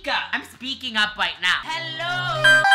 speak up. I'm speaking up right now. Hello.